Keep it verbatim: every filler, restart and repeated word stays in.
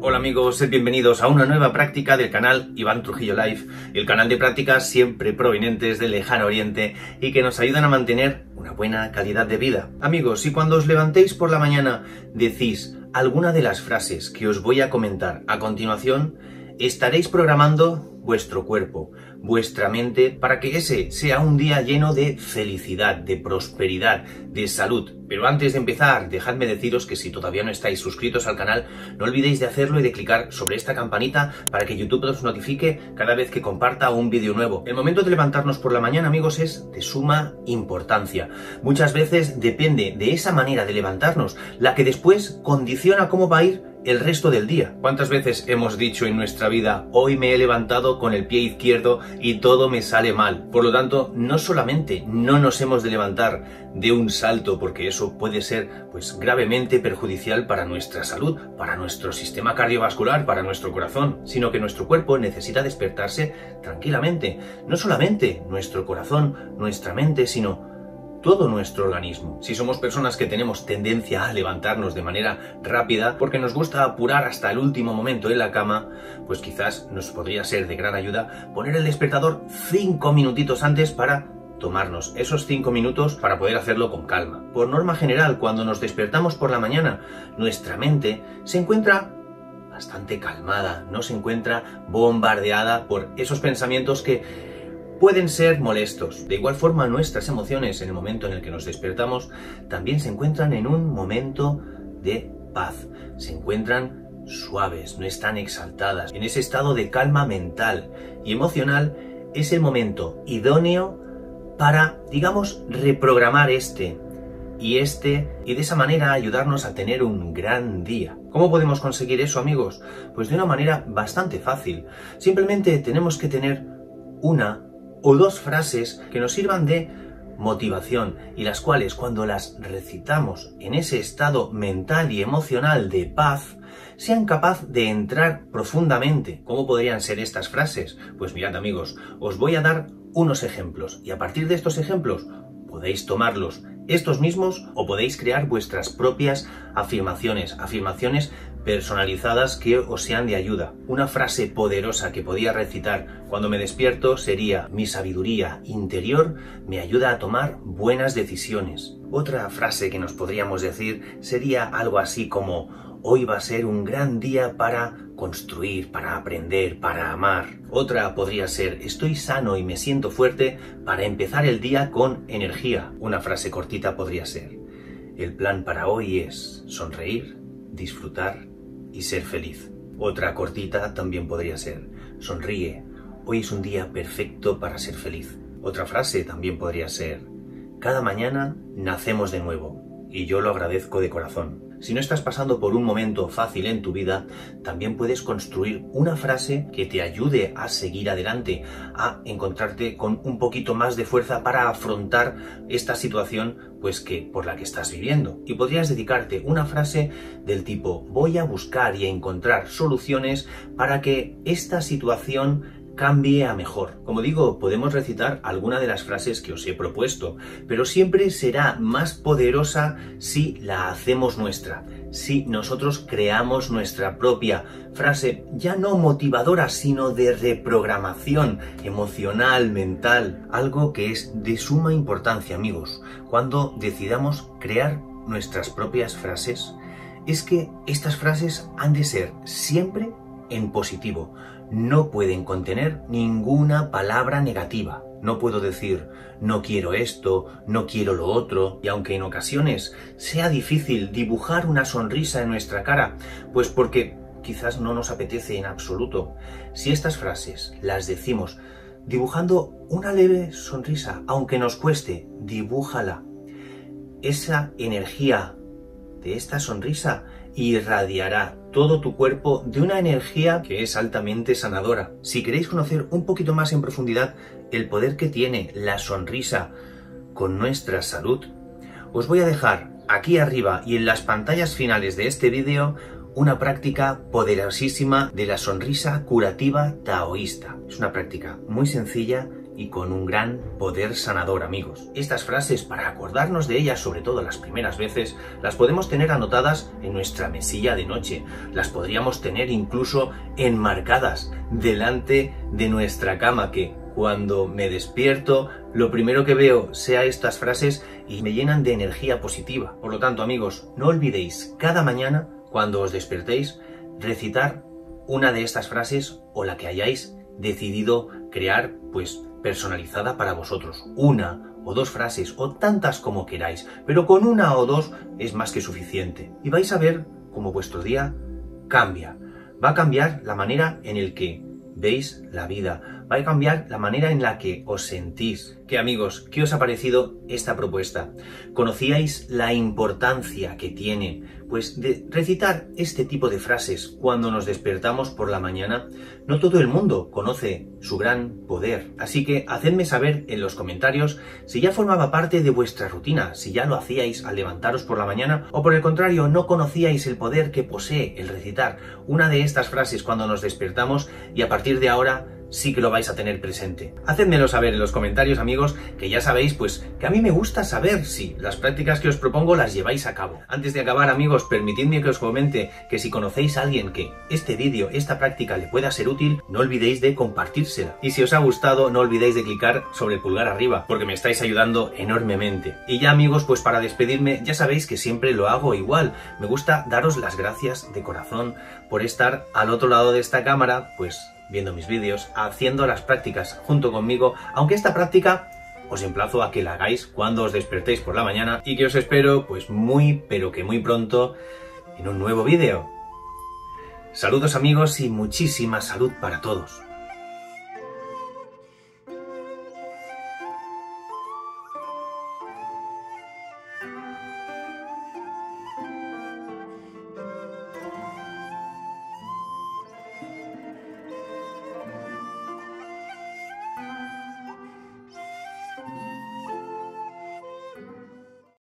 Hola amigos, sed bienvenidos a una nueva práctica del canal Iván Trujillo Life, el canal de prácticas siempre provenientes del lejano oriente y que nos ayudan a mantener una buena calidad de vida. Amigos, si cuando os levantéis por la mañana decís alguna de las frases que os voy a comentar a continuación, estaréis programando vuestro cuerpo, vuestra mente, para que ese sea un día lleno de felicidad, de prosperidad, de salud. Pero antes de empezar, dejadme deciros que si todavía no estáis suscritos al canal, no olvidéis de hacerlo y de clicar sobre esta campanita para que YouTube os notifique cada vez que comparta un vídeo nuevo. El momento de levantarnos por la mañana, amigos, es de suma importancia. Muchas veces depende de esa manera de levantarnos la que después condiciona cómo va a ir el resto del día. ¿Cuántas veces hemos dicho en nuestra vida, hoy me he levantado con el pie izquierdo y todo me sale mal? Por lo tanto, no solamente no nos hemos de levantar de un salto, porque eso puede ser pues gravemente perjudicial para nuestra salud, para nuestro sistema cardiovascular, para nuestro corazón, sino que nuestro cuerpo necesita despertarse tranquilamente. No solamente nuestro corazón, nuestra mente, sino todo nuestro organismo. Si somos personas que tenemos tendencia a levantarnos de manera rápida porque nos gusta apurar hasta el último momento en la cama, pues quizás nos podría ser de gran ayuda poner el despertador cinco minutitos antes para tomarnos esos cinco minutos para poder hacerlo con calma. Por norma general, cuando nos despertamos por la mañana, nuestra mente se encuentra bastante calmada, no se encuentra bombardeada por esos pensamientos que pueden ser molestos. De igual forma, nuestras emociones en el momento en el que nos despertamos también se encuentran en un momento de paz. Se encuentran suaves, no están exaltadas. En ese estado de calma mental y emocional es el momento idóneo para, digamos, reprogramar este y este y de esa manera ayudarnos a tener un gran día. ¿Cómo podemos conseguir eso, amigos? Pues de una manera bastante fácil. Simplemente tenemos que tener una o dos frases que nos sirvan de motivación y las cuales cuando las recitamos en ese estado mental y emocional de paz sean capaces de entrar profundamente. ¿Cómo podrían ser estas frases? Pues mirad, amigos, os voy a dar unos ejemplos y a partir de estos ejemplos podéis tomarlos estos mismos o podéis crear vuestras propias afirmaciones, afirmaciones personalizadas que os sean de ayuda. Una frase poderosa que podía recitar cuando me despierto sería: mi sabiduría interior me ayuda a tomar buenas decisiones. Otra frase que nos podríamos decir sería algo así como: hoy va a ser un gran día para construir, para aprender, para amar. Otra podría ser: estoy sano y me siento fuerte para empezar el día con energía. Una frase cortita podría ser: el plan para hoy es sonreír, disfrutar y ser feliz. Otra cortita también podría ser: sonríe, hoy es un día perfecto para ser feliz. Otra frase también podría ser: cada mañana nacemos de nuevo y yo lo agradezco de corazón. Si no estás pasando por un momento fácil en tu vida, también puedes construir una frase que te ayude a seguir adelante, a encontrarte con un poquito más de fuerza para afrontar esta situación pues que por la que estás viviendo. Y podrías dedicarte una frase del tipo: voy a buscar y a encontrar soluciones para que esta situación cambie a mejor. Como digo, podemos recitar alguna de las frases que os he propuesto, pero siempre será más poderosa si la hacemos nuestra, si nosotros creamos nuestra propia frase, ya no motivadora, sino de reprogramación emocional, mental, algo que es de suma importancia, amigos, cuando decidamos crear nuestras propias frases, es que estas frases han de ser siempre en positivo. No pueden contener ninguna palabra negativa. No puedo decir no quiero esto, no quiero lo otro, y aunque en ocasiones sea difícil dibujar una sonrisa en nuestra cara, pues porque quizás no nos apetece en absoluto, si estas frases las decimos dibujando una leve sonrisa, aunque nos cueste, dibújala. Esa energía de esta sonrisa irradiará todo tu cuerpo de una energía que es altamente sanadora. Si queréis conocer un poquito más en profundidad el poder que tiene la sonrisa con nuestra salud, os voy a dejar aquí arriba y en las pantallas finales de este vídeo una práctica poderosísima de la sonrisa curativa taoísta. Es una práctica muy sencilla y con un gran poder sanador, amigos. Estas frases, para acordarnos de ellas, sobre todo las primeras veces, las podemos tener anotadas en nuestra mesilla de noche, las podríamos tener incluso enmarcadas delante de nuestra cama, que cuando me despierto, lo primero que veo sea estas frases y me llenan de energía positiva. Por lo tanto, amigos, no olvidéis cada mañana, cuando os despertéis, recitar una de estas frases o la que hayáis decidido crear, pues personalizada para vosotros. Una o dos frases o tantas como queráis, pero con una o dos es más que suficiente. Y vais a ver cómo vuestro día cambia. Va a cambiar la manera en la que veis la vida, va a cambiar la manera en la que os sentís. ¿Qué, amigos? ¿Qué os ha parecido esta propuesta? ¿Conocíais la importancia que tiene, pues, de recitar este tipo de frases cuando nos despertamos por la mañana? No todo el mundo conoce su gran poder, así que hacedme saber en los comentarios si ya formaba parte de vuestra rutina, si ya lo hacíais al levantaros por la mañana, o por el contrario, no conocíais el poder que posee el recitar una de estas frases cuando nos despertamos y a partir de ahora sí que lo vais a tener presente. Hacedmelo saber en los comentarios, amigos, que ya sabéis, pues, que a mí me gusta saber si las prácticas que os propongo las lleváis a cabo. Antes de acabar, amigos, permitidme que os comente que si conocéis a alguien que este vídeo, esta práctica le pueda ser útil, no olvidéis de compartírsela. Y si os ha gustado, no olvidéis de clicar sobre el pulgar arriba, porque me estáis ayudando enormemente. Y ya, amigos, pues para despedirme, ya sabéis que siempre lo hago igual. Me gusta daros las gracias de corazón por estar al otro lado de esta cámara, pues viendo mis vídeos, haciendo las prácticas junto conmigo, aunque esta práctica os emplazo a que la hagáis cuando os despertéis por la mañana y que os espero pues muy pero que muy pronto en un nuevo vídeo. Saludos, amigos, y muchísima salud para todos.